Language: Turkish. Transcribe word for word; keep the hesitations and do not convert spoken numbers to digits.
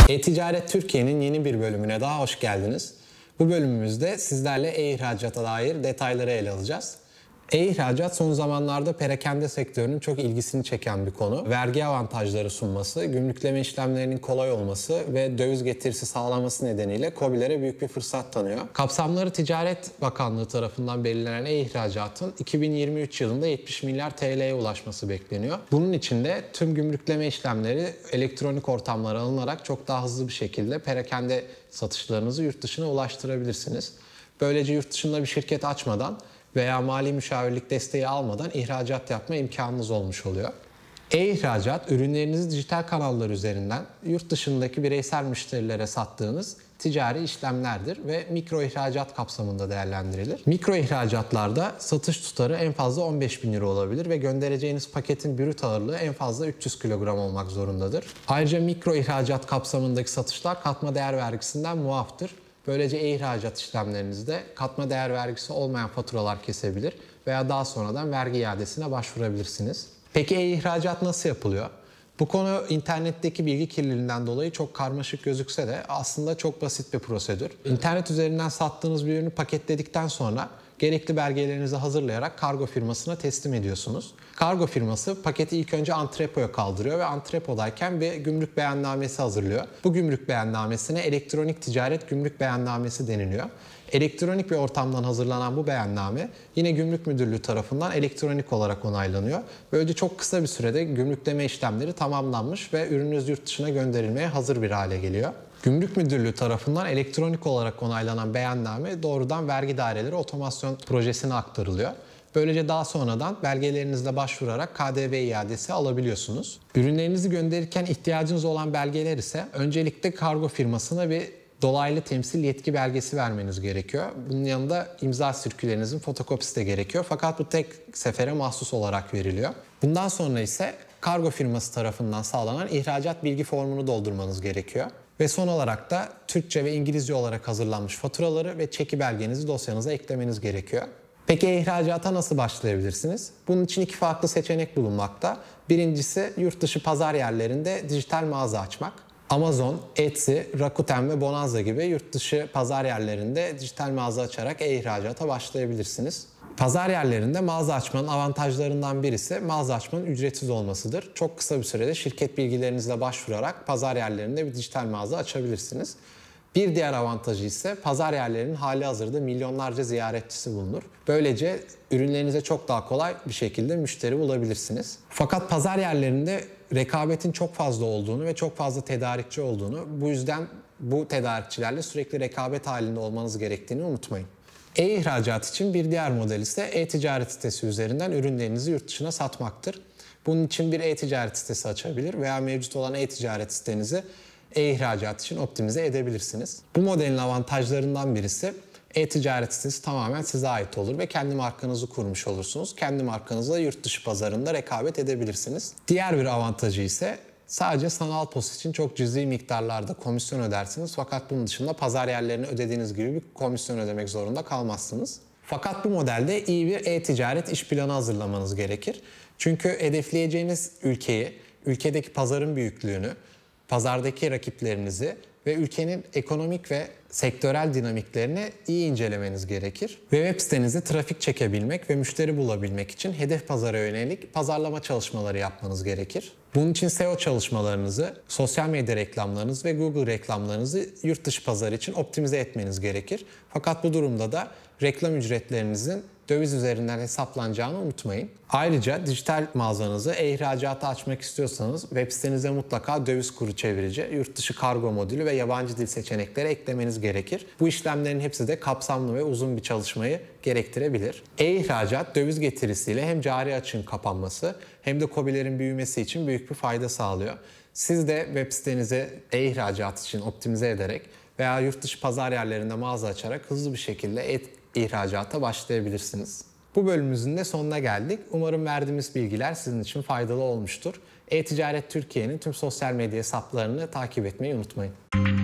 E-Ticaret Türkiye'nin yeni bir bölümüne daha hoş geldiniz. Bu bölümümüzde sizlerle e-ihracata dair detayları ele alacağız. E-ihracat son zamanlarda perakende sektörünün çok ilgisini çeken bir konu. Vergi avantajları sunması, gümrükleme işlemlerinin kolay olması ve döviz getirisi sağlaması nedeniyle KOBİ'lere büyük bir fırsat tanıyor. Kapsamları Ticaret Bakanlığı tarafından belirlenen e-ihracatın iki bin yirmi üç yılında yetmiş milyar T L'ye ulaşması bekleniyor. Bunun için de tüm gümrükleme işlemleri elektronik ortamlara alınarak çok daha hızlı bir şekilde perakende satışlarınızı yurt dışına ulaştırabilirsiniz. Böylece yurt dışında bir şirket açmadan veya mali müşavirlik desteği almadan ihracat yapma imkanınız olmuş oluyor. E-ihracat, ürünlerinizi dijital kanallar üzerinden yurt dışındaki bireysel müşterilere sattığınız ticari işlemlerdir ve mikro ihracat kapsamında değerlendirilir. Mikro ihracatlarda satış tutarı en fazla on beş bin euro olabilir ve göndereceğiniz paketin brüt ağırlığı en fazla üç yüz kilogram olmak zorundadır. Ayrıca mikro ihracat kapsamındaki satışlar katma değer vergisinden muaftır. Böylece e-ihracat işlemlerinizde katma değer vergisi olmayan faturalar kesebilir veya daha sonradan vergi iadesine başvurabilirsiniz. Peki e-ihracat nasıl yapılıyor? Bu konu internetteki bilgi kirliliğinden dolayı çok karmaşık gözükse de aslında çok basit bir prosedür. İnternet üzerinden sattığınız bir ürünü paketledikten sonra gerekli belgelerinizi hazırlayarak kargo firmasına teslim ediyorsunuz. Kargo firması paketi ilk önce antrepoya kaldırıyor ve antrepodayken bir gümrük beyannamesi hazırlıyor. Bu gümrük beyannamesine elektronik ticaret gümrük beyannamesi deniliyor. Elektronik bir ortamdan hazırlanan bu beyanname yine Gümrük Müdürlüğü tarafından elektronik olarak onaylanıyor. Böylece çok kısa bir sürede gümrükleme işlemleri tamamlanmış ve ürününüz yurt dışına gönderilmeye hazır bir hale geliyor. Gümrük Müdürlüğü tarafından elektronik olarak onaylanan beyanname doğrudan vergi daireleri otomasyon projesine aktarılıyor. Böylece daha sonradan belgelerinizle başvurarak K D V iadesi alabiliyorsunuz. Ürünlerinizi gönderirken ihtiyacınız olan belgeler ise öncelikle kargo firmasına bir dolaylı temsil yetki belgesi vermeniz gerekiyor. Bunun yanında imza sirkülerinizin fotokopisi de gerekiyor. Fakat bu tek sefere mahsus olarak veriliyor. Bundan sonra ise kargo firması tarafından sağlanan ihracat bilgi formunu doldurmanız gerekiyor. Ve son olarak da Türkçe ve İngilizce olarak hazırlanmış faturaları ve çeki belgenizi dosyanıza eklemeniz gerekiyor. Peki ihracata nasıl başlayabilirsiniz? Bunun için iki farklı seçenek bulunmakta. Birincisi yurt dışı pazar yerlerinde dijital mağaza açmak. Amazon, Etsy, Rakuten ve Bonanza gibi yurt dışı pazar yerlerinde dijital mağaza açarak e-ihracata başlayabilirsiniz. Pazar yerlerinde mağaza açmanın avantajlarından birisi mağaza açmanın ücretsiz olmasıdır. Çok kısa bir sürede şirket bilgilerinizle başvurarak pazar yerlerinde bir dijital mağaza açabilirsiniz. Bir diğer avantajı ise pazar yerlerinin hali hazırda milyonlarca ziyaretçisi bulunur. Böylece ürünlerinize çok daha kolay bir şekilde müşteri bulabilirsiniz. Fakat pazar yerlerinde rekabetin çok fazla olduğunu ve çok fazla tedarikçi olduğunu, bu yüzden bu tedarikçilerle sürekli rekabet halinde olmanız gerektiğini unutmayın. E-ihracat için bir diğer model ise e-ticaret sitesi üzerinden ürünlerinizi yurt dışına satmaktır. Bunun için bir e-ticaret sitesi açabilir veya mevcut olan e-ticaret sitenizi e-ihracat için optimize edebilirsiniz. Bu modelin avantajlarından birisi e-ticaret sitesi tamamen size ait olur ve kendi markanızı kurmuş olursunuz. Kendi markanızla yurt dışı pazarında rekabet edebilirsiniz. Diğer bir avantajı ise sadece sanal post için çok cüzi miktarlarda komisyon ödersiniz. Fakat bunun dışında pazar yerlerine ödediğiniz gibi bir komisyon ödemek zorunda kalmazsınız. Fakat bu modelde iyi bir e-ticaret iş planı hazırlamanız gerekir. Çünkü hedefleyeceğiniz ülkeyi, ülkedeki pazarın büyüklüğünü, pazardaki rakiplerinizi ve ülkenin ekonomik ve sektörel dinamiklerini iyi incelemeniz gerekir. Ve web sitenize trafik çekebilmek ve müşteri bulabilmek için hedef pazara yönelik pazarlama çalışmaları yapmanız gerekir. Bunun için S E O çalışmalarınızı, sosyal medya reklamlarınızı ve Google reklamlarınızı yurt dışı pazarı için optimize etmeniz gerekir. Fakat bu durumda da reklam ücretlerinizin döviz üzerinden hesaplanacağını unutmayın. Ayrıca dijital mağazanızı e-ihracata açmak istiyorsanız web sitenize mutlaka döviz kuru çevirici, yurt dışı kargo modülü ve yabancı dil seçenekleri eklemeniz gerekir. Bu işlemlerin hepsi de kapsamlı ve uzun bir çalışmayı gerektirebilir. E-ihracat döviz getirisiyle hem cari açığın kapanması hem de KOBİ'lerin büyümesi için büyük bir fayda sağlıyor. Siz de web sitenizi e-ihracat için optimize ederek veya yurt dışı pazar yerlerinde mağaza açarak hızlı bir şekilde et ihracata başlayabilirsiniz. Bu bölümümüzün de sonuna geldik. Umarım verdiğimiz bilgiler sizin için faydalı olmuştur. E-Ticaret Türkiye'nin tüm sosyal medya hesaplarını takip etmeyi unutmayın.